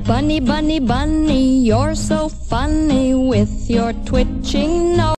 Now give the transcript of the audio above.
Bunny, bunny, bunny, you're so funny with your twitching nose.